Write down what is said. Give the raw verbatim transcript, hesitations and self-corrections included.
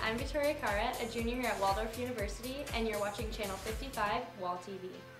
I'm Victoria Carra, a junior here at Waldorf University, and you're watching Channel fifty-five, WalTV.